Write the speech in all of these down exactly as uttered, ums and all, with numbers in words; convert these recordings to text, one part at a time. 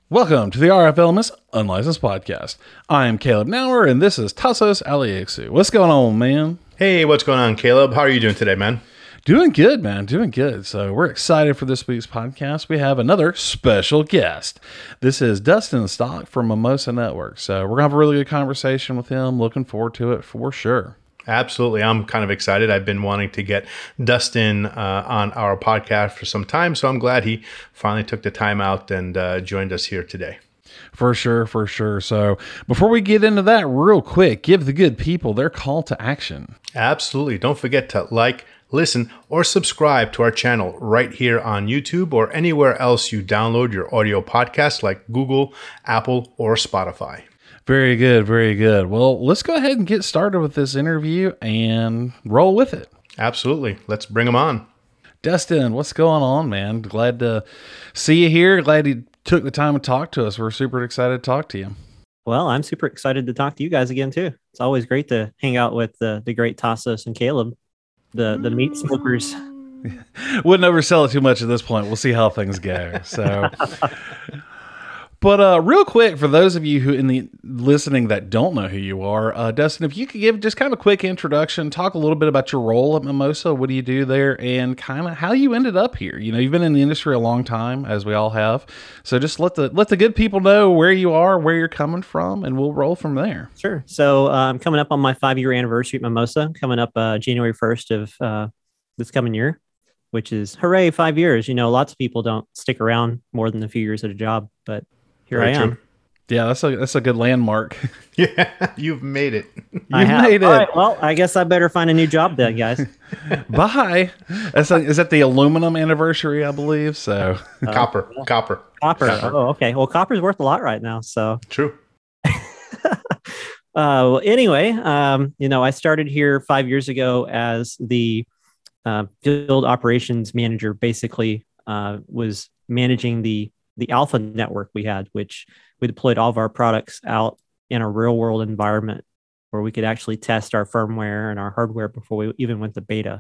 Welcome to the R F L M S Unlicensed Podcast. I am Caleb Nauer, and this is Tassos Aliexou. What's going on, man? Hey, what's going on, Caleb? How are you doing today, man? Doing good, man. Doing good. So we're excited for this week's podcast. We have another special guest. This is Dustin Stock from Mimosa Network. So we're going to have a really good conversation with him. Looking forward to it for sure. Absolutely. I'm kind of excited. I've been wanting to get Dustin uh, on our podcast for some time, so I'm glad he finally took the time out and uh, joined us here today. For sure, for sure. So before we get into that, real quick, give the good people their call to action. Absolutely. Don't forget to like, listen, or subscribe to our channel right here on YouTube or anywhere else you download your audio podcasts like Google, Apple, or Spotify. Very good, very good. Well, let's go ahead and get started with this interview and roll with it. Absolutely. Let's bring them on. Dustin, what's going on, man? Glad to see you here. Glad you took the time to talk to us. We're super excited to talk to you. Well, I'm super excited to talk to you guys again, too. It's always great to hang out with the, the great Tassos and Caleb, the, the meat smokers. Wouldn't oversell it too much at this point. We'll see how things go. So... But uh, real quick, for those of you who in the listening that don't know who you are, uh, Dustin, if you could give just kind of a quick introduction, talk a little bit about your role at Mimosa, what do you do there, and kind of how you ended up here. You know, you've been in the industry a long time, as we all have. So just let the let the good people know where you are, where you're coming from, and we'll roll from there. Sure. So I'm um, coming up on my five-year anniversary at Mimosa, coming up uh, January first of uh, this coming year, which is, hooray, five years. You know, lots of people don't stick around more than a few years at a job, but here Very I am. True. Yeah, that's a that's a good landmark. Yeah, you've made it. You've I have. made it. All right, well, I guess I better find a new job then, guys. Bye. That's a, is that the aluminum anniversary, I believe? So uh, copper, yeah. copper, copper. Oh, okay. Well, copper's worth a lot right now. So true. uh, well, anyway, um, you know, I started here five years ago as the uh, field operations manager. Basically, uh, was managing the the alpha network we had, which we deployed all of our products out in a real world environment where we could actually test our firmware and our hardware before we even went to beta.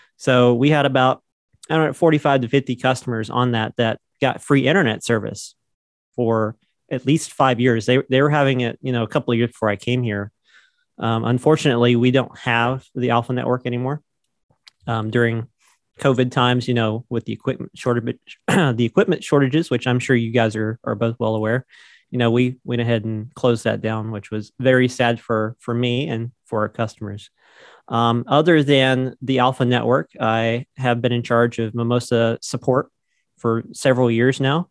So we had about, I don't know, forty-five to fifty customers on that, that got free internet service for at least five years. They, they were having it, you know, a couple of years before I came here. Um, unfortunately, we don't have the alpha network anymore. Um, during COVID times, you know, with the equipment shortage, the equipment shortages, which I'm sure you guys are are both well aware, you know, we went ahead and closed that down, which was very sad for for me and for our customers. Um, other than the Alpha Network, I have been in charge of Mimosa support for several years now.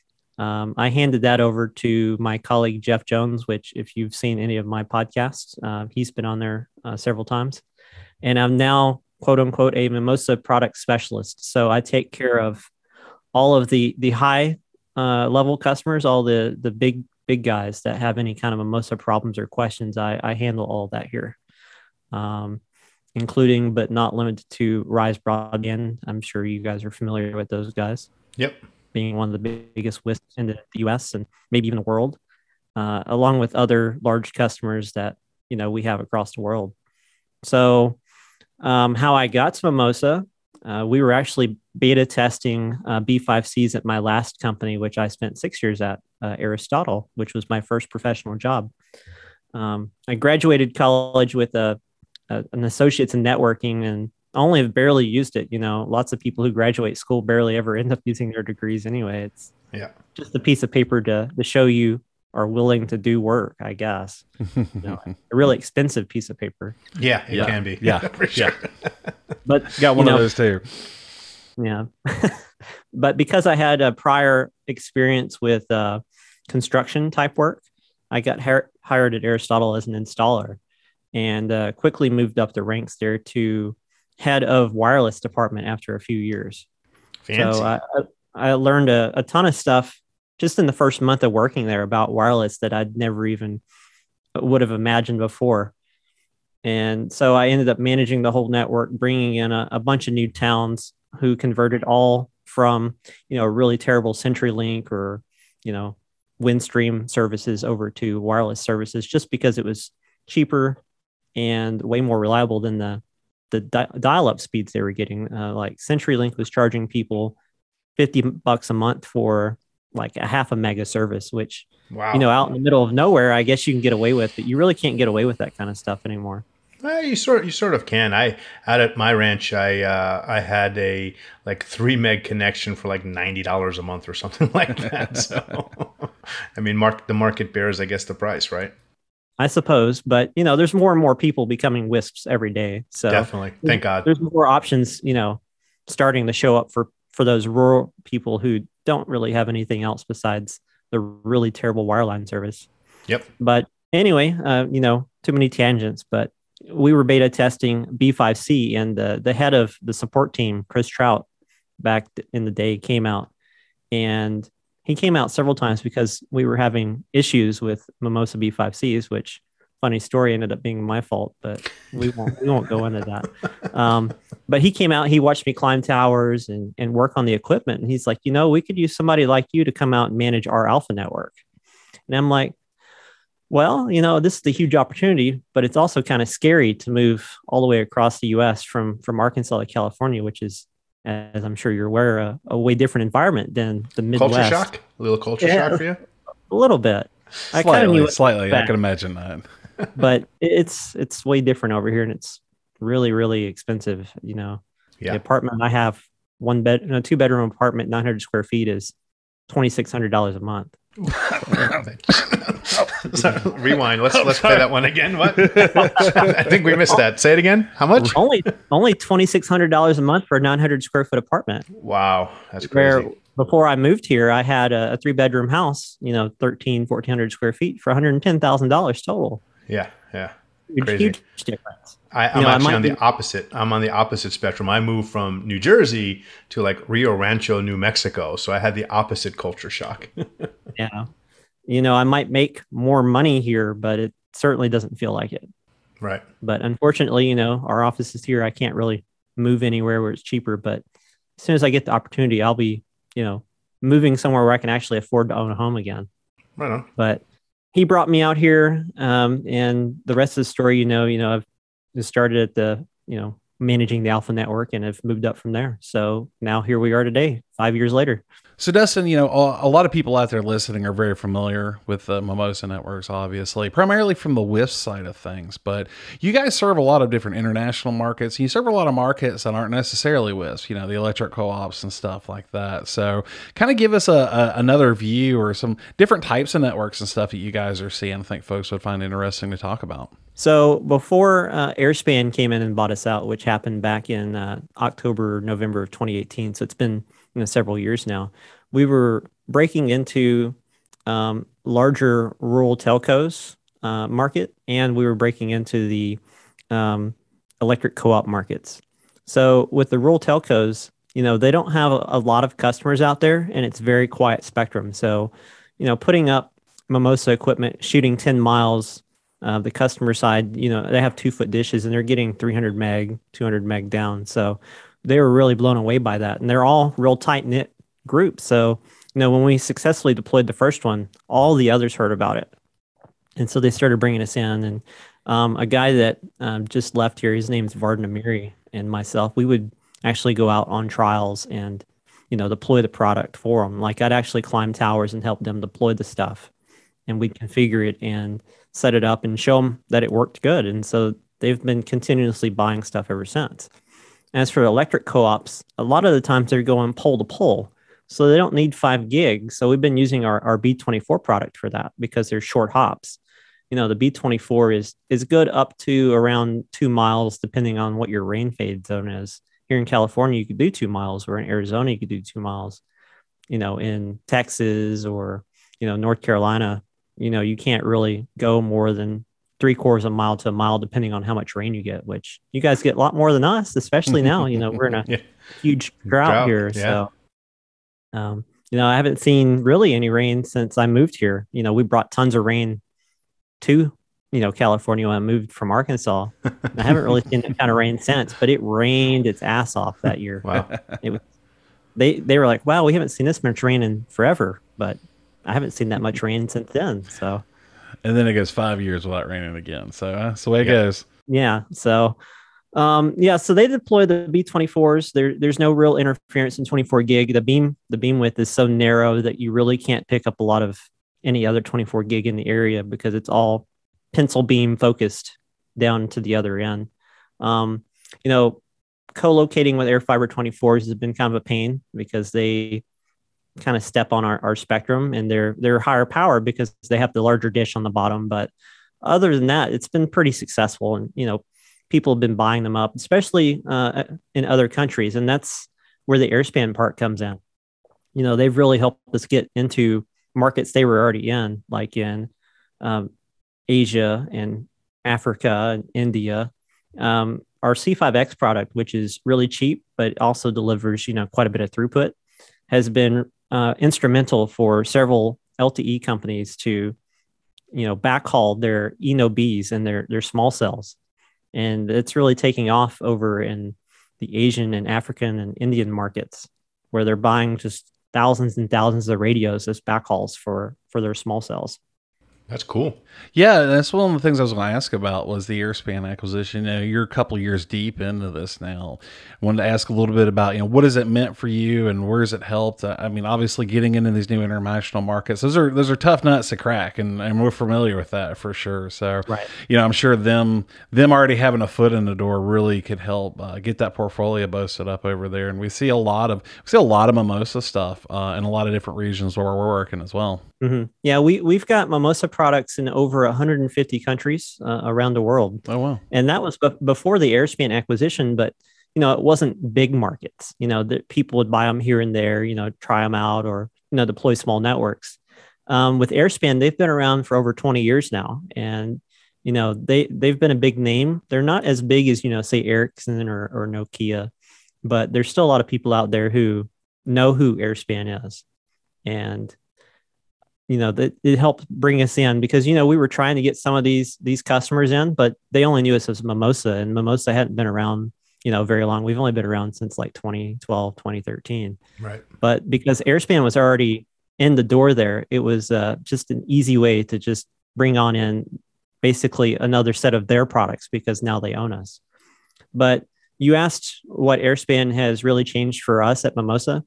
Um, I handed that over to my colleague Jeff Jones, which, if you've seen any of my podcasts, uh, he's been on there uh, several times, and I'm now, quote unquote, a Mimosa product specialist. So I take care of all of the the high uh, level customers, all the the big big guys that have any kind of Mimosa problems or questions. I, I handle all that here, um, including but not limited to Rise Broadband. I'm sure you guys are familiar with those guys. Yep, being one of the biggest wisps in the U S and maybe even the world, uh, along with other large customers that you know we have across the world. So. Um, how I got to Mimosa, uh, we were actually beta testing uh, B five Cs at my last company, which I spent six years at, uh, s dot o, which was my first professional job. Um, I graduated college with a, a, an associate's in networking and only have barely used it. You know, lots of people who graduate school barely ever end up using their degrees anyway. It's yeah, just a piece of paper to, to show you are willing to do work, I guess. You know, a really expensive piece of paper. Yeah, it yeah. can be. Yeah, for sure. Yeah. But got one you know, of those too. Yeah. But because I had a prior experience with uh, construction type work, I got hi- hired at Aristotle as an installer and uh, quickly moved up the ranks there to head of wireless department after a few years. Fancy. So I, I learned a, a ton of stuff just in the first month of working there about wireless that I'd never even would have imagined before. And so I ended up managing the whole network, bringing in a, a bunch of new towns who converted all from, you know, really terrible CenturyLink or, you know, Windstream services over to wireless services just because it was cheaper and way more reliable than the the di- dial-up speeds they were getting. Uh, like CenturyLink was charging people fifty bucks a month for like a half a mega service, which, Wow. you know, out in the middle of nowhere, I guess you can get away with, but you really can't get away with that kind of stuff anymore. Uh, you sort you sort of can. I out at my ranch, I uh, I had a like three meg connection for like ninety dollars a month or something like that. So, I mean, mark the market bears, I guess, the price, right? I suppose, but you know, there's more and more people becoming WISPs every day. So Definitely, thank God. There's more options, you know, starting to show up for for those rural people who don't really have anything else besides the really terrible wireline service. Yep. But anyway, uh, you know, too many tangents, but we were beta testing B five C, and the, the head of the support team, Chris Trout, back in the day came out, and he came out several times because we were having issues with Mimosa B five Cs, which, funny story, ended up being my fault, but we won't we won't go into that. Um, but he came out, he watched me climb towers and, and work on the equipment, and he's like, you know, we could use somebody like you to come out and manage our alpha network. And I'm like, well, you know, this is a huge opportunity, but it's also kind of scary to move all the way across the U S from from Arkansas to California, which is, as I'm sure you're aware, a, a way different environment than the Midwest. Culture shock? A little culture Yeah, shock for you? A little bit. I kind of Slightly, knew it slightly. I back, can imagine that. but it's it's way different over here, and it's really really expensive. You know, Yeah. the apartment I have, one bed, no, two bedroom apartment, nine hundred square feet, is twenty six hundred dollars a month. Sorry, rewind. Let's let's play that one again. What? I think we missed that. Say it again. How much? Only only twenty six hundred dollars a month for a nine hundred square foot apartment. Wow, that's crazy. Where before I moved here, I had a, a three bedroom house, you know, thirteen, fourteen hundred square feet for one hundred ten thousand dollars total. Yeah, yeah. Huge, Crazy. huge difference. I, I'm You know, I actually might on the be- opposite. I'm on the opposite spectrum. I moved from New Jersey to like Rio Rancho, New Mexico, so I had the opposite culture shock. Yeah. You know, I might make more money here, but it certainly doesn't feel like it. Right. But unfortunately, you know, our office is here. I can't really move anywhere where it's cheaper. But as soon as I get the opportunity, I'll be, you know, moving somewhere where I can actually afford to own a home again. Right on. But he brought me out here, um, and the rest of the story, you know, you know, I've just started at the, you know, managing the Alpha Network, and have moved up from there. So now here we are today, five years later. So Dustin, you know, a a lot of people out there listening are very familiar with the Mimosa networks, obviously, primarily from the WISP side of things. But you guys serve a lot of different international markets. You serve a lot of markets that aren't necessarily WISP, you know, the electric co-ops and stuff like that. So kind of give us a, a another view or some different types of networks and stuff that you guys are seeing. I think folks would find interesting to talk about. So before uh, Airspan came in and bought us out, which happened back in uh, October, November of twenty eighteen. So it's been, you know, several years now. We were breaking into um, larger rural telcos uh, market, and we were breaking into the um, electric co-op markets. So with the rural telcos, you know, they don't have a, a lot of customers out there, and it's very quiet spectrum. So, you know, putting up Mimosa equipment, shooting ten miles, uh, the customer side, you know, they have two foot dishes and they're getting three hundred meg, two hundred meg down. So they were really blown away by that. And they're all real tight knit groups. So, you know, when we successfully deployed the first one, all the others heard about it. And so they started bringing us in. And um, a guy that um, just left here, his name's Vardan Amiri, and myself, we would actually go out on trials and, you know, deploy the product for them. Like I'd actually climb towers and help them deploy the stuff. And we'd configure it and set it up and show them that it worked good. And so they've been continuously buying stuff ever since. As for electric co-ops, a lot of the times they're going pole to pole. So they don't need five gigs. So we've been using our, our B twenty-four product for that because they're short hops. You know, the B twenty-four is is good up to around two miles, depending on what your rain fade zone is. Here in California, you could do two miles, or in Arizona, you could do two miles. You know, in Texas or, you know, North Carolina, you know, you can't really go more than three quarters of a mile to a mile, depending on how much rain you get, which you guys get a lot more than us, especially now. You know, we're in a Yeah. huge drought, Drought, here. yeah. So, um, you know, I haven't seen really any rain since I moved here. You know, we brought tons of rain to, you know, California when I moved from Arkansas. I haven't really seen that kind of rain since, but it rained its ass off that year. Wow. It was, they, they were like, wow, we haven't seen this much rain in forever, but I haven't seen that much rain since then. So, And then it goes five years without raining again. So uh, that's the way it Yeah. goes. yeah. So, Um, yeah, so they deploy the B twenty-fours. There, there's no real interference in twenty-four gig. The beam, the beam width is so narrow that you really can't pick up a lot of any other twenty-four gig in the area because it's all pencil beam focused down to the other end. Um, you know, co-locating with AirFiber twenty-fours has been kind of a pain because they kind of step on our, our spectrum, and they're they're higher power because they have the larger dish on the bottom. But other than that, it's been pretty successful, and you know, people have been buying them up, especially uh, in other countries, and that's where the Airspan part comes in. You know, they've really helped us get into markets they were already in, like in um, Asia and Africa and India. Um, our C five X product, which is really cheap but also delivers, you know, quite a bit of throughput, has been uh, instrumental for several L T E companies to, you know, backhaul their E N O Bs and their their small cells, and it's really taking off over in the Asian and African and Indian markets, where they're buying just thousands and thousands of radios as backhauls for for their small cells. That's cool. Yeah, that's one of the things I was going to ask about was the Airspan acquisition. You know, you're a couple of years deep into this now. I wanted to ask a little bit about, you know, what has it meant for you and where has it helped? I mean, obviously getting into these new international markets, those are those are tough nuts to crack, and, and we're familiar with that for sure. So, right. you know, I'm sure them them already having a foot in the door really could help uh, get that portfolio boosted up over there. And we see a lot of we see a lot of Mimosa stuff uh, in a lot of different regions where we're working as well. Mm-hmm. Yeah, we, we've got Mimosa products in over one hundred fifty countries uh, around the world. Oh, wow. And that was b- before the Airspan acquisition, but, you know, it wasn't big markets. You know, that people would buy them here and there, you know, try them out or, you know, deploy small networks. Um, with Airspan, they've been around for over twenty years now. And, you know, they, they've been a big name. They're not as big as, you know, say Ericsson or, or Nokia, but there's still a lot of people out there who know who Airspan is. And, you know, that it helped bring us in because, you know, we were trying to get some of these, these customers in, but they only knew us as Mimosa, and Mimosa hadn't been around, you know, very long. We've only been around since like twenty twelve, twenty thirteen. Right. But because Airspan was already in the door there, it was uh, just an easy way to just bring on in basically another set of their products because now they own us. But you asked what Airspan has really changed for us at Mimosa.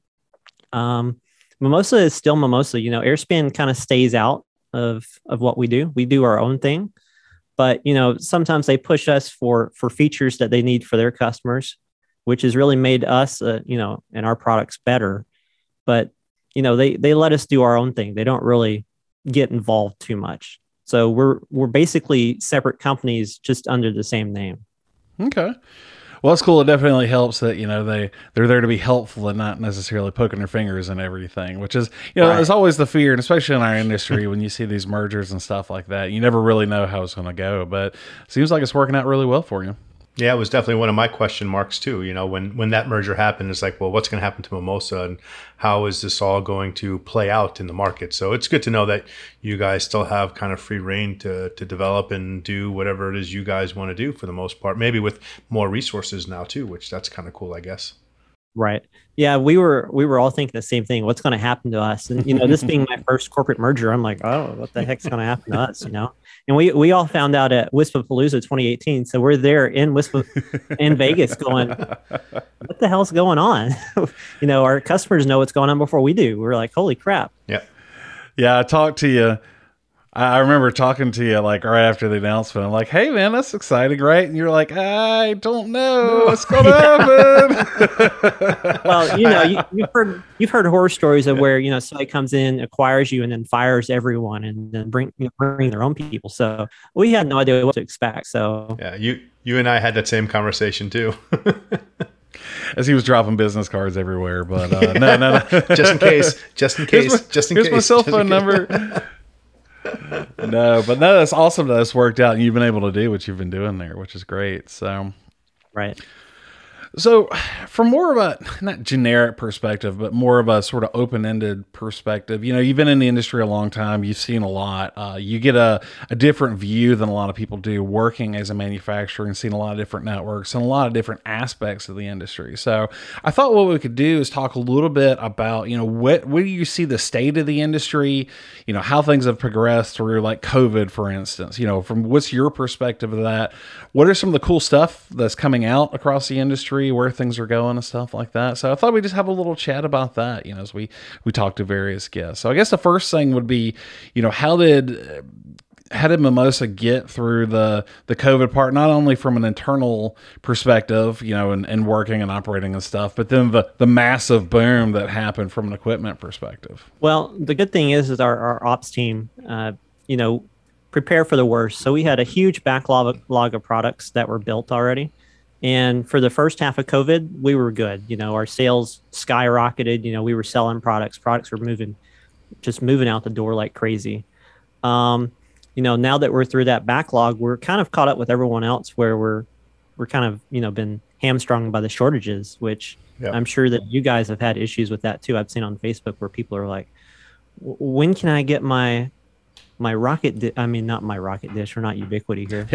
Um, Mimosa is still Mimosa. You know, Airspan kind of stays out of, of what we do. We do our own thing, but, you know, sometimes they push us for, for features that they need for their customers, which has really made us, uh, you know, and our products better. But, you know, they, they let us do our own thing. They don't really get involved too much. So we're, we're basically separate companies just under the same name. Okay. Well, it's cool. It definitely helps that, you know, they, they're there to be helpful and not necessarily poking their fingers in everything, which is, you know, Right. there's always the fear, and especially in our industry, when you see these mergers and stuff like that, you never really know how it's going to go, but it seems like it's working out really well for you. Yeah, it was definitely one of my question marks too. You know, when when that merger happened, it's like, well, what's going to happen to Mimosa, and how is this all going to play out in the market? So it's good to know that you guys still have kind of free reign to to develop and do whatever it is you guys want to do for the most part. Maybe with more resources now too, which that's kind of cool, I guess. Right. Yeah, we were we were all thinking the same thing. What's going to happen to us? And, you know, this being my first corporate merger, I'm like, oh, what the heck's going to happen to us? You know, and we we all found out at Wispapalooza twenty eighteen. So we're there in Wispa in Vegas, going, what the hell's going on? You know, our customers know what's going on before we do. We're like, holy crap. Yeah. Yeah, I talked to you. I remember talking to you like right after the announcement. I'm like, hey, man, that's exciting, right? And you're like, I don't know what's going to happen. Well, you know, you, you've heard you've heard horror stories of where, you know, somebody comes in, acquires you, and then fires everyone, and then bring you know, bring their own people. So we had no idea what to expect. So Yeah, you you and I had that same conversation too. As he was dropping business cards everywhere, but uh, no, no, no. just in case, just in case, Here's my, just in here's case. my cell just in phone case. number. No, but no, that's awesome that it's worked out and you've been able to do what you've been doing there, which is great. So, right. So, from more of a not generic perspective, but more of a sort of open-ended perspective, you know, you've been in the industry a long time. You've seen a lot. Uh, you get a, a different view than a lot of people do working as a manufacturer and seeing a lot of different networks and a lot of different aspects of the industry. So, I thought what we could do is talk a little bit about, you know, what where do you see the state of the industry? You know, how things have progressed through, like COVID, for instance. You know, from what's your perspective of that? What are some of the cool stuff that's coming out across the industry, where things are going and stuff like that? So I thought we'd just have a little chat about that, you know, as we, we talk to various guests. So I guess the first thing would be, you know, how did, how did Mimosa get through the, the COVID part, not only from an internal perspective, you know, and, and working and operating and stuff, but then the, the massive boom that happened from an equipment perspective? Well, the good thing is, is our, our ops team, uh, you know, prepare for the worst. So we had a huge backlog log of products that were built already. And for the first half of COVID, we were good. You know, our sales skyrocketed. You know, we were selling products. Products were moving, just moving out the door like crazy. Um, you know, now that we're through that backlog, we're kind of caught up with everyone else where we're, we're kind of, you know, been hamstrung by the shortages, which yep. I'm sure that you guys have had issues with that too. I've seen on Facebook where people are like, when can I get my My rocket, di- I mean, not my rocket dish. We're not Ubiquity here.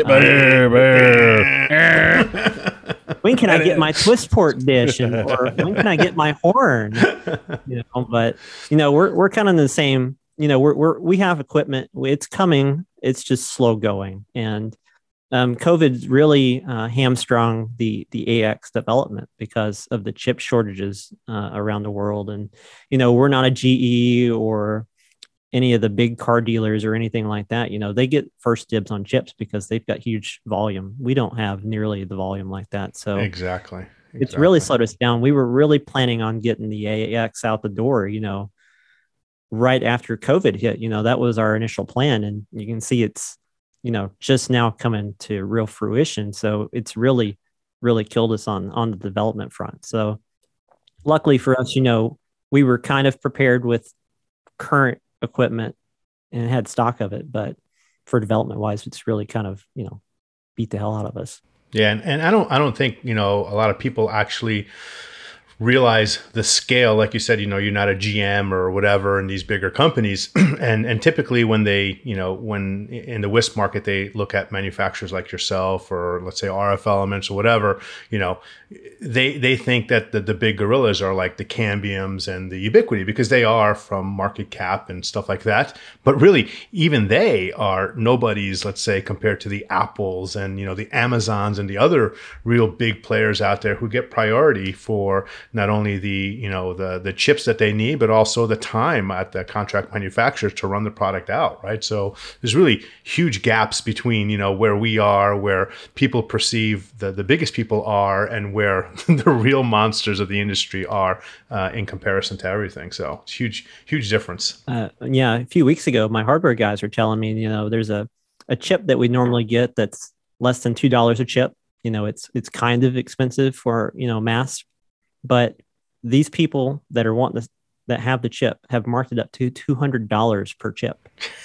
Um, when can I get my Twistport dish, and, or when can I get my horn? You know, but you know, we're we're kind of in the same. You know, we're we're we have equipment. It's coming. It's just slow going, and um, COVID really uh, hamstrung the the A X development because of the chip shortages uh, around the world. And you know, we're not a G E or any of the big car dealers or anything like that. You know, they get first dibs on chips because they've got huge volume. We don't have nearly the volume like that. So exactly, exactly. It's really slowed us down. We were really planning on getting the A X out the door, you know, right after COVID hit. You know, that was our initial plan. And you can see it's, you know, just now coming to real fruition. So it's really, really killed us on, on the development front. So luckily for us, you know, we were kind of prepared with current equipment and had stock of it, but for development wise, it's really kind of, you know, beat the hell out of us. Yeah. And, and I don't, I don't think, you know, a lot of people actually realize the scale. Like you said, you know, you're not a G M or whatever in these bigger companies. and and typically when they, you know, when in the WISP market, they look at manufacturers like yourself or let's say R F Elements or whatever, you know, they they think that the, the big gorillas are like the Cambiums and the Ubiquity because they are from market cap and stuff like that. But really, even they are nobody's, let's say, compared to the Apples and, you know, the Amazons and the other real big players out there who get priority for not only the, you know, the the chips that they need, but also the time at the contract manufacturers to run the product out, right? So there's really huge gaps between, you know, where we are, where people perceive the, the biggest people are, and where the real monsters of the industry are uh, in comparison to everything. So it's huge, huge difference. Uh, yeah, a few weeks ago, my hardware guys were telling me, you know, there's a, a chip that we normally get that's less than two dollars a chip. You know, it's it's kind of expensive for, you know, mass. But these people that are wanting this, that have the chip have marked it up to two hundred dollars per chip.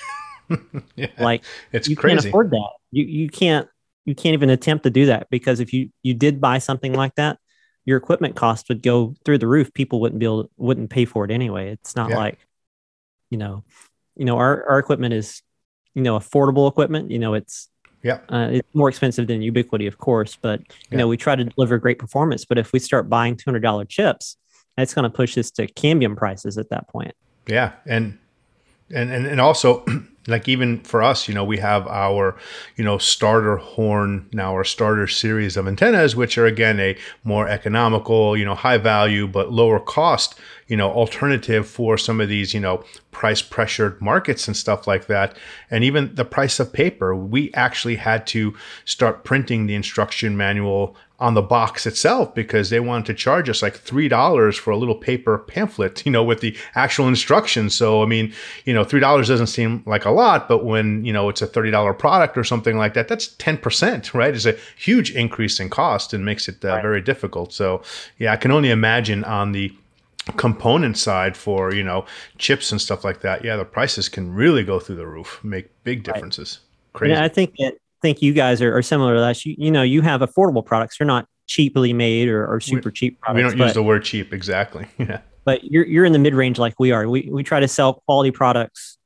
Yeah, like it's you crazy. Can't afford that. You you can't you can't even attempt to do that because if you you did buy something like that, your equipment cost would go through the roof. People wouldn't be able wouldn't pay for it anyway. It's not yeah. like, you know, you know our our equipment is, you know, affordable equipment. You know, it's Yeah, uh, it's more expensive than Ubiquity, of course, but you yeah. know we try to deliver great performance. But if we start buying two hundred dollar chips, that's going to push us to Cambium prices at that point. Yeah, and and and and also, like even for us, you know, we have our, you know, starter horn now, our starter series of antennas, which are again a more economical, you know, high value but lower cost, you know, alternative for some of these, you know, price pressured markets and stuff like that. And even the price of paper, we actually had to start printing the instruction manual on the box itself because they wanted to charge us like three dollars for a little paper pamphlet, you know, with the actual instructions. So, I mean, you know, three dollars doesn't seem like a lot, but when, you know, it's a thirty dollar product or something like that, that's ten percent, right? It's a huge increase in cost and makes it uh, right. very difficult. So, yeah, I can only imagine on the component side for, you know, chips and stuff like that. Yeah, the prices can really go through the roof, make big differences. Right. Crazy. Yeah, I think it, think you guys are, are similar to us. You, you know, you have affordable products. You're not cheaply made or, or super we, cheap products. We don't but, use the word cheap. Exactly. Yeah. But you're, you're in the mid-range like we are. We, we try to sell quality products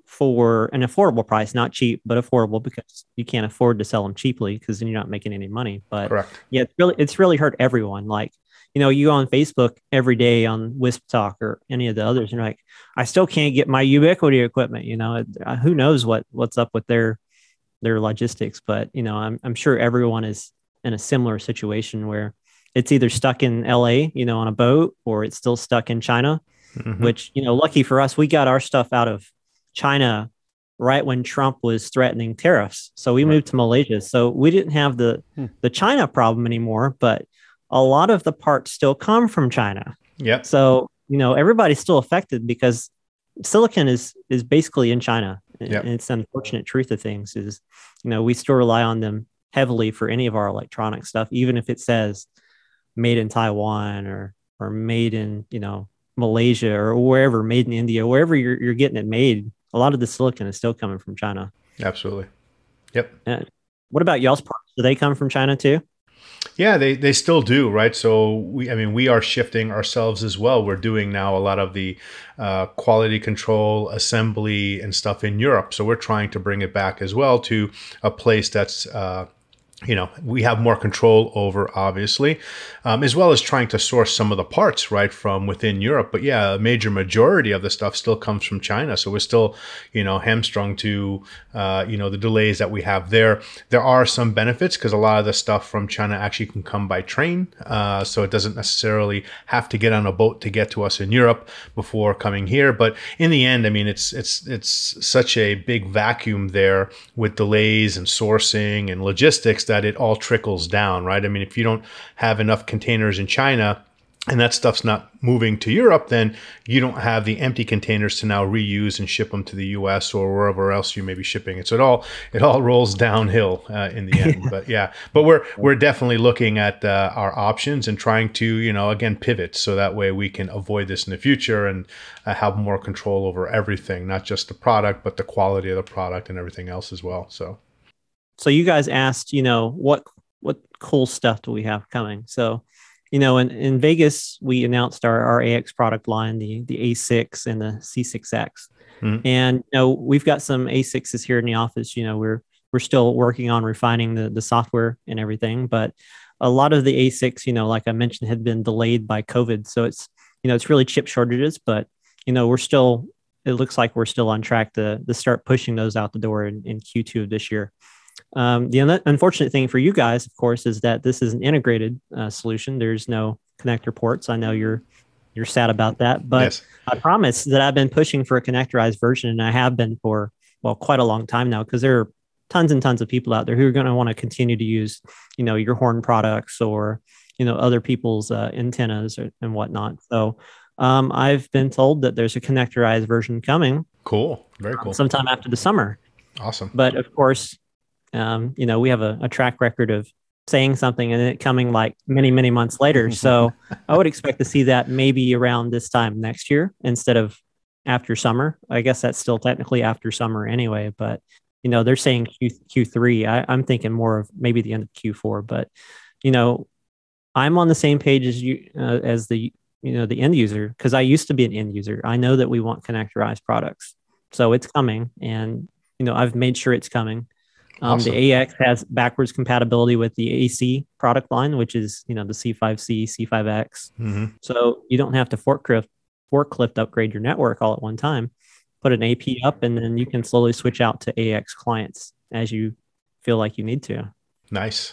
for an affordable price, not cheap, but affordable, because you can't afford to sell them cheaply because then you're not making any money. But Correct. yeah, it's really, it's really hurt everyone. Like, you know, you go on Facebook every day on Wisp Talk or any of the others, and you're like, I still can't get my Ubiquity equipment. You know, uh, who knows what, what's up with their, their logistics, but you know, I'm, I'm sure everyone is in a similar situation where it's either stuck in L A, you know, on a boat, or it's still stuck in China, mm-hmm. which, you know, lucky for us, we got our stuff out of China right when Trump was threatening tariffs. So we right. moved to Malaysia. So we didn't have the, hmm. the China problem anymore, but a lot of the parts still come from China. Yeah. So, you know, everybody's still affected because silicon is, is basically in China. Yep. And it's the unfortunate truth of things is, you know, we still rely on them heavily for any of our electronic stuff, even if it says made in Taiwan or, or made in, you know, Malaysia or wherever, made in India, wherever you're, you're getting it made. A lot of the silicon is still coming from China. Absolutely. Yep. And what about y'all's parts? Do they come from China too? Yeah, they, they still do, right? So we, I mean, we are shifting ourselves as well. We're doing now a lot of the uh, quality control, assembly, and stuff in Europe. So we're trying to bring it back as well to a place that's uh, you know, we have more control over, obviously, um, as well as trying to source some of the parts right from within Europe. But yeah, a major majority of the stuff still comes from China. So we're still, you know, hamstrung to, uh, you know, the delays that we have there. There are some benefits because a lot of the stuff from China actually can come by train. Uh, so it doesn't necessarily have to get on a boat to get to us in Europe before coming here. But in the end, I mean, it's, it's, it's such a big vacuum there with delays and sourcing and logistics that it all trickles down, right? I mean, if you don't have enough containers in China and that stuff's not moving to Europe, then you don't have the empty containers to now reuse and ship them to the U S or wherever else you may be shipping it. So it all it all rolls downhill uh, in the end. But yeah, but we're we're definitely looking at uh, our options and trying to, you know, again, pivot so that way we can avoid this in the future and uh, have more control over everything, not just the product, but the quality of the product and everything else as well. So. So you guys asked, you know, what what cool stuff do we have coming? So, you know, in, in Vegas, we announced our, our A X product line, the the A six and the C six X. Mm-hmm. And, you know, we've got some A sixes here in the office. You know, we're we're still working on refining the, the software and everything. But a lot of the A six, you know, like I mentioned, had been delayed by COVID. So it's, you know, it's really chip shortages. But, you know, we're still, it looks like we're still on track to, to start pushing those out the door in, in Q two of this year. Um, the un- unfortunate thing for you guys, of course, is that this is an integrated uh, solution. There's no connector ports. I know you're you're sad about that, but yes. I promise that I've been pushing for a connectorized version, and I have been for, well, quite a long time now, because there are tons and tons of people out there who are going to want to continue to use, you know, your horn products or, you know, other people's uh, antennas or, and whatnot. So um, I've been told that there's a connectorized version coming. Cool. Very cool. Sometime after the summer. Awesome. But of course, Um, you know, we have a, a track record of saying something and it coming like many, many months later. So I would expect to see that maybe around this time next year instead of after summer. I guess that's still technically after summer anyway, but, you know, they're saying Q, Q3. I, I'm thinking more of maybe the end of Q four, but, you know, I'm on the same page as you, uh, as the, you know, the end user, because I used to be an end user. I know that we want connectorized products. So it's coming and, you know, I've made sure it's coming. Um, awesome. The A X has backwards compatibility with the A C product line, which is, you know, the C five C, C five X. Mm-hmm. So you don't have to forklift, forklift upgrade your network all at one time. Put an A P up, and then you can slowly switch out to A X clients as you feel like you need to. Nice.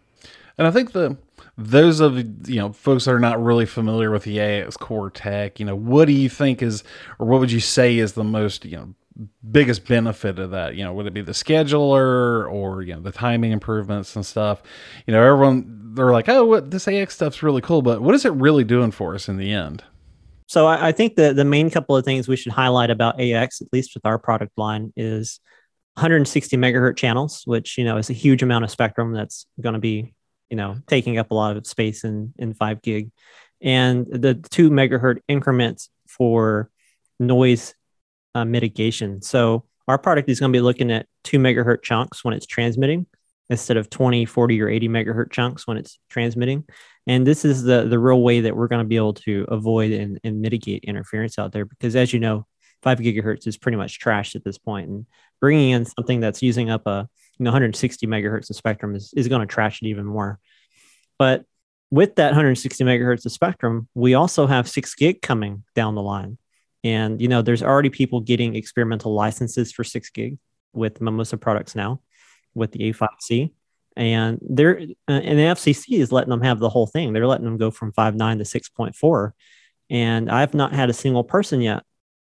And I think the those of you know folks that are not really familiar with the A X core tech, you know, what do you think is, or what would you say is the most, you know, biggest benefit of that? You know, would it be the scheduler or, you know, the timing improvements and stuff? You know, everyone, they're like, oh, what, this A X stuff's really cool, but what is it really doing for us in the end? So I, I think the, the main couple of things we should highlight about A X, at least with our product line, is one hundred sixty megahertz channels, which, you know, is a huge amount of spectrum that's going to be, you know, taking up a lot of space in, in five gig. And the two megahertz increments for noise Uh, mitigation. So our product is going to be looking at two megahertz chunks when it's transmitting. instead of twenty, forty, or eighty megahertz chunks when it's transmitting. And this is the, the real way that we're going to be able to avoid and, and mitigate interference out there. Because as you know, five gigahertz is pretty much trashed at this point. And bringing in something that's using up a you know, one hundred sixty megahertz of spectrum is, is going to trash it even more. But with that one hundred sixty megahertz of spectrum, we also have six gig coming down the line. And, you know, there's already people getting experimental licenses for six gig with Mimosa products now with the A five C. And they're, and the F C C is letting them have the whole thing. They're letting them go from five point nine to six point four. And I've not had a single person yet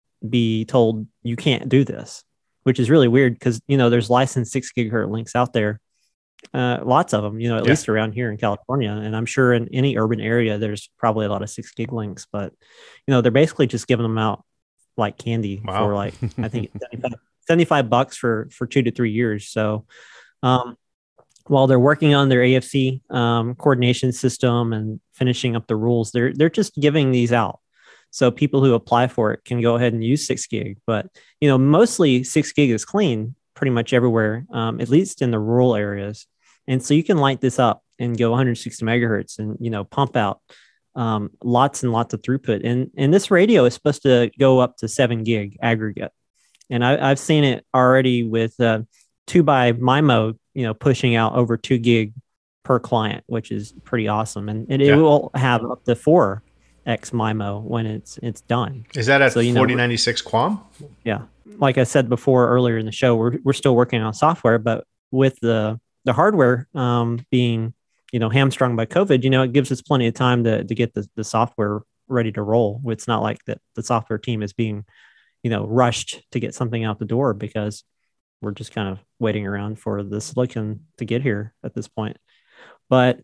be told you can't do this, which is really weird because, you know, there's licensed six gigahertz links out there. Uh, lots of them, you know, at yeah. least around here in California. And I'm sure in any urban area, there's probably a lot of six gig links, but, you know, they're basically just giving them out like candy wow. for like, I think seventy-five, seventy-five bucks for, for two to three years. So, um, while they're working on their A F C um, coordination system and finishing up the rules, they're they're just giving these out. So people who apply for it can go ahead and use six gig. But, you know, mostly six gig is clean pretty much everywhere, um, at least in the rural areas. And so you can light this up and go one hundred sixty megahertz and, you know, pump out um, lots and lots of throughput. And, and this radio is supposed to go up to seven gig aggregate. And I, I've seen it already with uh, two by MIMO, you know, pushing out over two gig per client, which is pretty awesome. And, and it yeah. will have up to four X MIMO when it's it's done. Is that at so, forty ninety-six QAM? Yeah. Like I said before earlier in the show, we're we're still working on software, but with the the hardware um, being, you know, hamstrung by COVID, you know, it gives us plenty of time to to get the, the software ready to roll. It's not like that the software team is being, you know, rushed to get something out the door because we're just kind of waiting around for the silicon to get here at this point. But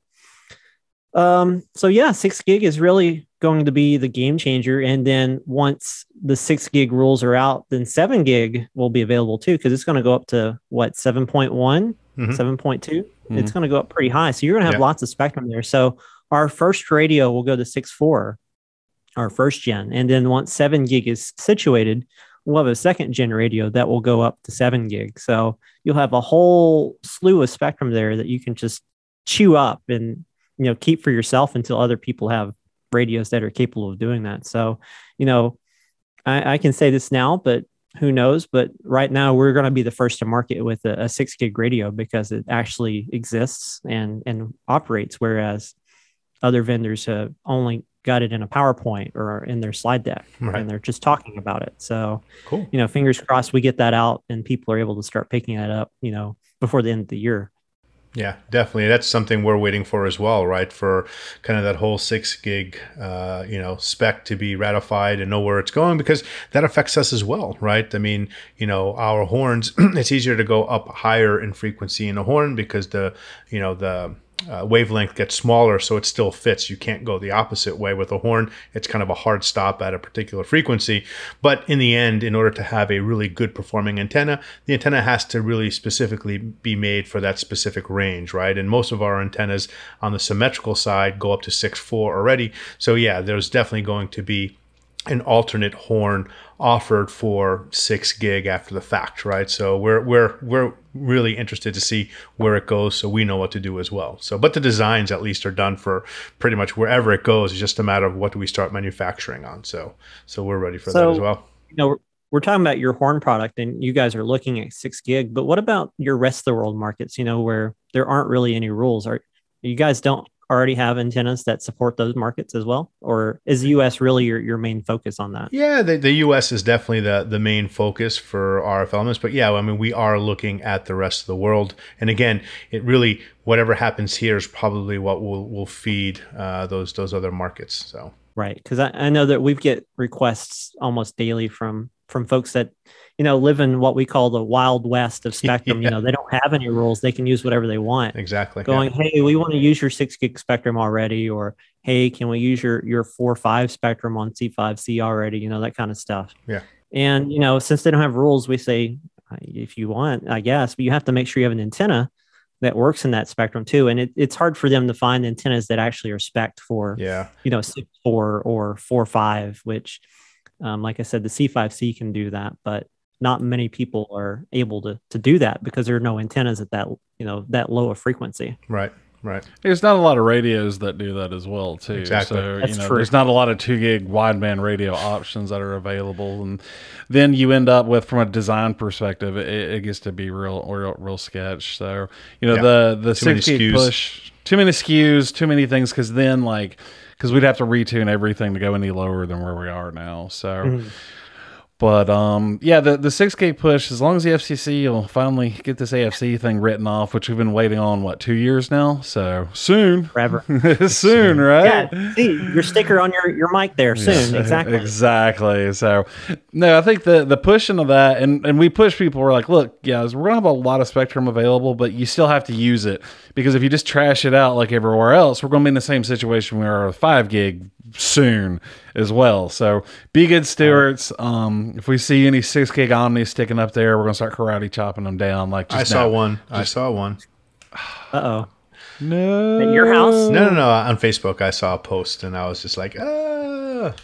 um, so yeah, six gig is really going to be the game changer. And then once the six gig rules are out, then seven gig will be available too, because it's going to go up to what, seven point one, mm-hmm. seven point two. Mm-hmm. It's going to go up pretty high. So you're going to have yeah. lots of spectrum there. So our first radio will go to six point four, our first gen. And then once seven gig is situated, we'll have a second gen radio that will go up to seven gig. So you'll have a whole slew of spectrum there that you can just chew up and, you know, keep for yourself until other people have radios that are capable of doing that. So, you know, I, I can say this now, but who knows? But right now we're going to be the first to market with a, a six gig radio because it actually exists and, and operates. Whereas other vendors have only got it in a PowerPoint or in their slide deck right. and they're just talking about it. So, cool. you know, fingers crossed we get that out and people are able to start picking that up, you know, before the end of the year. Yeah, definitely. That's something we're waiting for as well, right? For kind of that whole six gig, uh, you know, spec to be ratified and know where it's going, because that affects us as well, right? I mean, you know, our horns, it's easier to go up higher in frequency in a horn because the, you know, the Uh, wavelength gets smaller, so it still fits. You can't go the opposite way with a horn. It's kind of a hard stop at a particular frequency. But in the end, in order to have a really good performing antenna, the antenna has to really specifically be made for that specific range, right? And most of our antennas on the symmetrical side go up to six point four already. So yeah, there's definitely going to be an alternate horn offered for six gig after the fact, right? So we're we're we're really interested to see where it goes, so we know what to do as well. So, but the designs at least are done for pretty much wherever it goes. It's just a matter of what do we start manufacturing on. So, so we're ready for so, that as well. You know, we're, we're talking about your horn product, and you guys are looking at six gig. But what about your rest of the world markets? You know, where there aren't really any rules. Are you guys don't already have antennas that support those markets as well? Or is the U S really your, your main focus on that? Yeah, the, the U S is definitely the, the main focus for R F elements. But yeah, I mean, we are looking at the rest of the world. And again, it really, whatever happens here is probably what will, will feed uh, those, those other markets. So right. Because I, I know that we get requests almost daily from from folks that, you know, live in what we call the wild west of spectrum. Yeah. You know, they don't have any rules. They can use whatever they want. Exactly. Going, yeah. Hey, we want to use your six gig spectrum already. Or, hey, can we use your, your four, five spectrum on C five C already? You know, that kind of stuff. Yeah. And, you know, since they don't have rules, we say, if you want, I guess, but you have to make sure you have an antenna that works in that spectrum too. And it, it's hard for them to find antennas that actually are spec'd for, yeah. you know, six four or four five, which, Um, like I said, the C five C can do that, but not many people are able to to do that because there are no antennas at that you know that low a frequency. Right. Right. There's not a lot of radios that do that as well, too. Exactly. So, That's you know, true. there's not a lot of two gig wideband radio options that are available. And then you end up with, from a design perspective, it, it gets to be real, real, real sketch. So, you know, Yeah. the, the Too many six gig S K Us. push, too many S K Us, too many things. Cause then like, cause we'd have to retune everything to go any lower than where we are now. So, Mhm. But um, yeah, the the six K push, as long as the F C C will finally get this A F C thing written off, which we've been waiting on, what, two years now? So soon. Forever. soon, right? Yeah, see your sticker on your, your mic there soon. Yeah, Exactly. Exactly. So, no, I think the the pushing of that, and, and we push people, we're like, look, guys, we're going to have a lot of spectrum available, but you still have to use it. Because if you just trash it out like everywhere else, we're going to be in the same situation we are with five gig soon as well. So be good stewards. Um, if we see any six gig Omni sticking up there, we're going to start karate chopping them down. Like just I saw now. one. I saw one. Uh-oh. No. At your house? No, no, no. On Facebook, I saw a post, and I was just like, ah.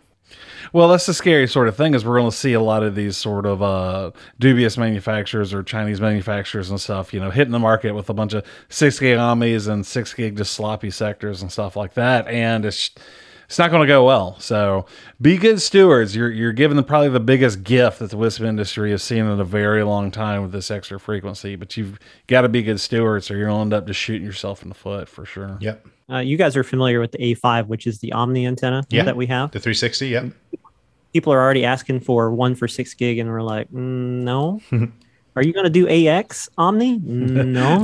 Well, that's the scary sort of thing is we're going to see a lot of these sort of uh, dubious manufacturers or Chinese manufacturers and stuff, you know, hitting the market with a bunch of six gig Omnis and six gig just sloppy sectors and stuff like that. And it's it's not going to go well. So be good stewards. You're you're giving them probably the biggest gift that the W I S P industry has seen in a very long time with this extra frequency. But you've got to be good stewards or you're going to end up just shooting yourself in the foot for sure. Yep. Uh, you guys are familiar with the A five, which is the Omni antenna Yeah. that we have. The three sixty, yep. People are already asking for one for six gig, and we're like, mm, no. Are you going to do A X Omni? No.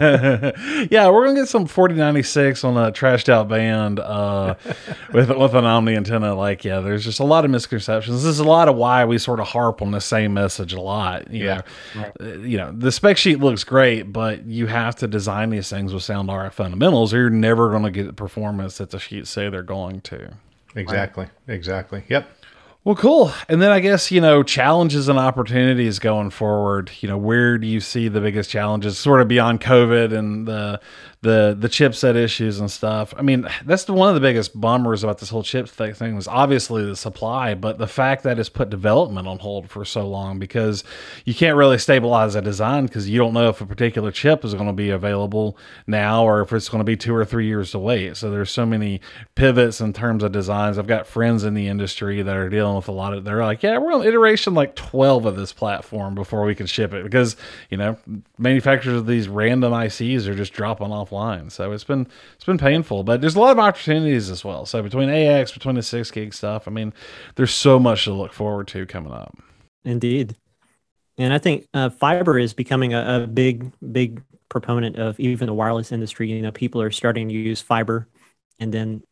Yeah, we're gonna get some forty ninety-six on a trashed out band uh, with with an Omni antenna. Like, yeah, there's just a lot of misconceptions. This is a lot of why we sort of harp on the same message a lot. You Yeah. know, Right. Uh, you know, the spec sheet looks great, but you have to design these things with sound R F fundamentals, or you're never going to get the performance that the sheets say they're going to. Exactly. Exactly. Yep. Well, cool. And then I guess, you know, challenges and opportunities going forward. You know, where do you see the biggest challenges sort of beyond COVID and the the the chipset issues and stuff? I mean, that's the, one of the biggest bummers about this whole chip thing, thing was obviously the supply, but the fact that it's put development on hold for so long because you can't really stabilize a design because you don't know if a particular chip is going to be available now or if it's going to be two or three years to wait. So there's so many pivots in terms of designs. I've got friends in the industry that are dealing with a lot of, they're like, yeah, we're on iteration like twelve of this platform before we can ship it because, you know, manufacturers of these random I Cs are just dropping offline. So it's been, it's been painful, but there's a lot of opportunities as well. So between A X, between the six gig stuff, I mean, there's so much to look forward to coming up. Indeed. And I think uh, fiber is becoming a, a big, big proponent of even the wireless industry. You know, people are starting to use fiber, and then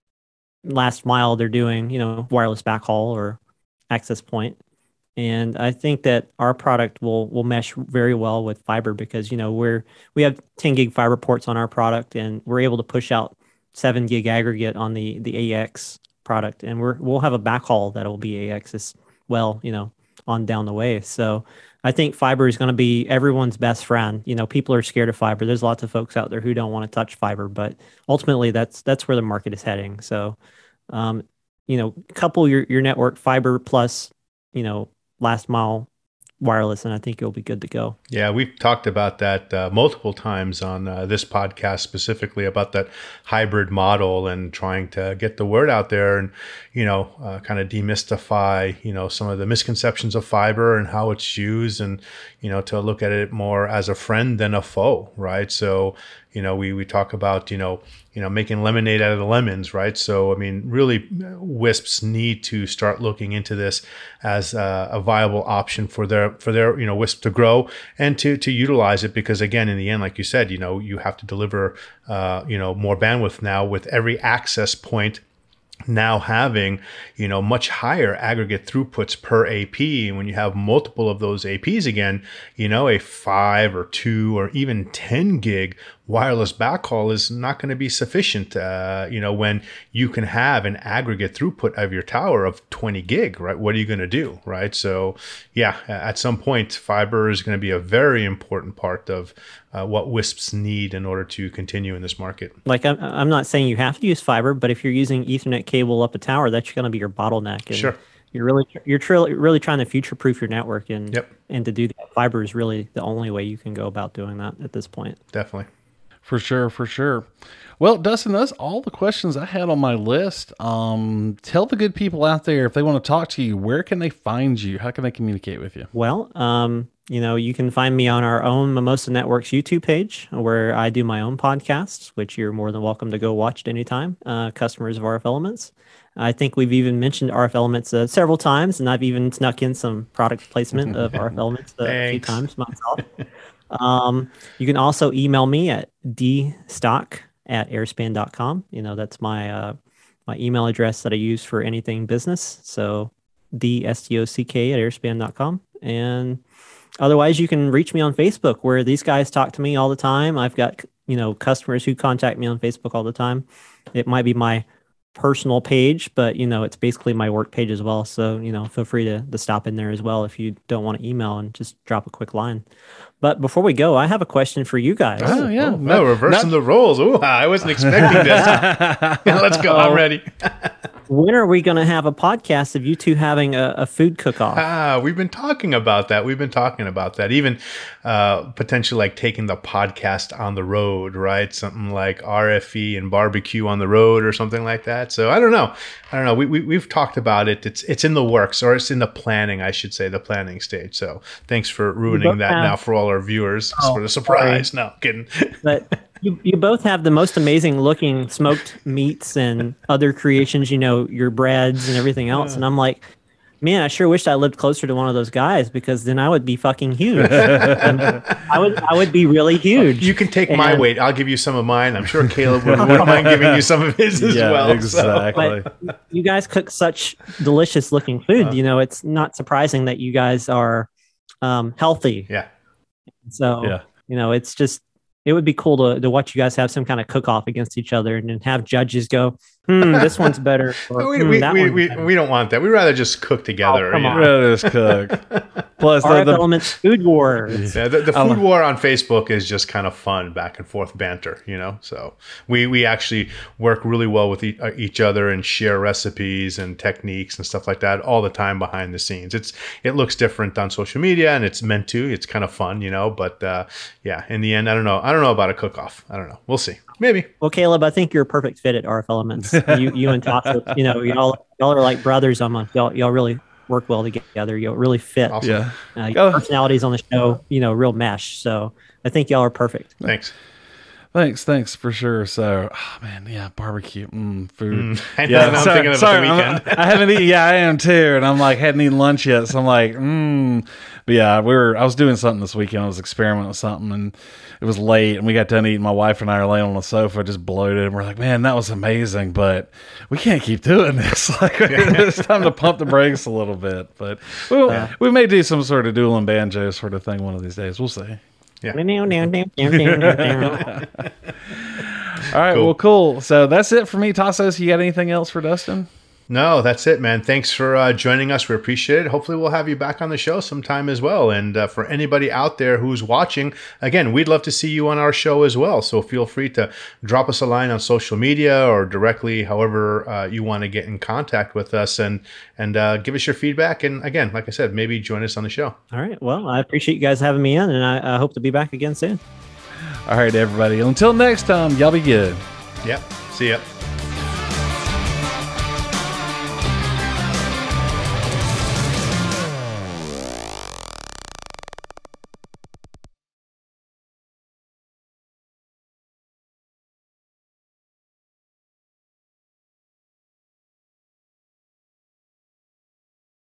last mile they're doing, you know, wireless backhaul or access point. And I think that our product will will mesh very well with fiber because, you know, we're we have ten gig fiber ports on our product, and we're able to push out seven gig aggregate on the the A X product, and we're we'll have a backhaul that'll be A X as well, you know, on down the way. So I think fiber is going to be everyone's best friend. You know, people are scared of fiber. There's lots of folks out there who don't want to touch fiber, but ultimately that's that's where the market is heading. So, um, you know, couple your your network fiber plus, you know, last mile wireless, and I think you'll be good to go. Yeah, we've talked about that uh, multiple times on uh, this podcast, specifically about that hybrid model and trying to get the word out there and, you know, uh, kind of demystify, you know, some of the misconceptions of fiber and how it's used and, you know, to look at it more as a friend than a foe, right? So, you know, we, we talk about, you know, you know, making lemonade out of the lemons, right? So, I mean, really, W I S Ps need to start looking into this as a, a viable option for their, for their, you know, W I S P to grow and to to utilize it. Because again, in the end, like you said, you know, you have to deliver, uh, you know, more bandwidth now with every access point now having, you know, much higher aggregate throughputs per A P. And when you have multiple of those A Ps again, you know, a five or two or even ten gig wireless backhaul is not going to be sufficient, uh, you know, when you can have an aggregate throughput of your tower of twenty gig, right? What are you going to do, right? So yeah, at some point, fiber is going to be a very important part of uh, what W I S Ps need in order to continue in this market. Like, I'm, I'm not saying you have to use fiber, but if you're using Ethernet cable up a tower, that's going to be your bottleneck. And Sure. You're really you're truly really trying to future proof your network, and Yep. and to do that, fiber is really the only way you can go about doing that at this point. Definitely. For sure, for sure. Well, Dustin, that's all the questions I had on my list. Um, tell the good people out there, if they want to talk to you, where can they find you? How can they communicate with you? Well, um, you know, you can find me on our own Mimosa Networks YouTube page, where I do my own podcasts, which you're more than welcome to go watch at any time. Uh, customers of R F Elements. I think we've even mentioned R F Elements uh, several times, and I've even snuck in some product placement of R F Elements uh, a few times myself. Um, you can also email me at dstock at airspan dot com. You know, that's my uh, my email address that I use for anything business. So D S T O C K at airspan dot com. And otherwise, you can reach me on Facebook, where these guys talk to me all the time. I've got, you know, customers who contact me on Facebook all the time. It might be my personal page, but, you know, it's basically my work page as well. So, you know, feel free to, to stop in there as well if you don't want to email, and just drop a quick line. But before we go, I have a question for you guys. Oh, yeah. Oh, no, reversing not, the roles. Ooh, I wasn't expecting this. Yeah, let's go. I'm ready. When are we going to have a podcast of you two having a, a food cook-off? Ah, we've been talking about that. We've been talking about that. Even uh, potentially like taking the podcast on the road, right? Something like R F E and barbecue on the road or something like that. So I don't know. I don't know. We, we, we've talked about it. It's it's in the works, or it's in the planning, I should say, the planning stage. So thanks for ruining that have, now for all our viewers. Oh, for the surprise. Sorry. No, kidding. But you, you both have the most amazing looking smoked meats and other creations, you know, your breads and everything else. And I'm like, man, I sure wish I lived closer to one of those guys, because then I would be fucking huge. I would I would be really huge. You can take and, my weight. I'll give you some of mine. I'm sure Caleb wouldn't mind giving you some of his as yeah, well. Exactly. So. But you guys cook such delicious looking food. Uh, you know, it's not surprising that you guys are um, healthy. Yeah. So, yeah. you know, it's just, it would be cool to, to watch you guys have some kind of cook-off against each other, and then have judges go, hmm, this one's better. Or, we, hmm, we, that we, one's we, better. we don't want that. We'd rather just cook together. Oh, come you on. know? Rather just cook. Plus, R F the, the, Elements Food Wars. Yeah, the, the food war on Facebook is just kind of fun, back and forth banter, you know? So we, we actually work really well with e- each other and share recipes and techniques and stuff like that all the time behind the scenes. It's It looks different on social media, and it's meant to. It's kind of fun, you know? But uh, yeah, in the end, I don't know. I don't know about a cook-off. I don't know. We'll see. Maybe. Well, Caleb, I think you're a perfect fit at R F Elements. You, you and Tasha, you know, y'all, y'all are like brothers. Almost. Y'all, y'all really work well together. Y'all really fit. Awesome. yeah. Uh, your personalities on the show, you know, real mesh. So I think y'all are perfect. Thanks. Thanks, thanks for sure. So, oh man, yeah, barbecue, mm, food. Mm, I know, yeah, I'm sorry, thinking of sorry, the weekend. I'm, I haven't eaten. Yeah, I am too, and I'm like hadn't eaten lunch yet, so I'm like, mm. But yeah, we were. I was doing something this weekend. I was experimenting with something, and it was late, and we got done eating. My wife and I are laying on the sofa, just bloated, and we're like, man, that was amazing, but we can't keep doing this. Like, it's time to pump the brakes a little bit. But we'll, yeah. we may do some sort of dual and banjo sort of thing one of these days. We'll see. Yeah. All right, cool. Well, cool. So that's it for me. Tassos, you got anything else for Dustin? No, that's it, man. Thanks for uh, joining us. We appreciate it. Hopefully we'll have you back on the show sometime as well. And uh, for anybody out there who's watching, again, we'd love to see you on our show as well. So feel free to drop us a line on social media, or directly, however uh, you want to get in contact with us, and and uh, give us your feedback. And again, like I said, maybe join us on the show. All right. Well, I appreciate you guys having me in, and I, I hope to be back again soon. All right, everybody. Until next time, y'all be good. Yep. See ya.